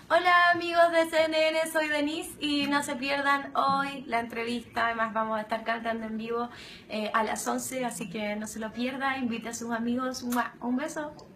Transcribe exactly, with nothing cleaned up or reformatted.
Hola amigos de C N N, soy Denise y no se pierdan hoy la entrevista. Además vamos a estar cantando en vivo eh, a las once, así que no se lo pierda. Invite a sus amigos. ¡Mua! Un beso.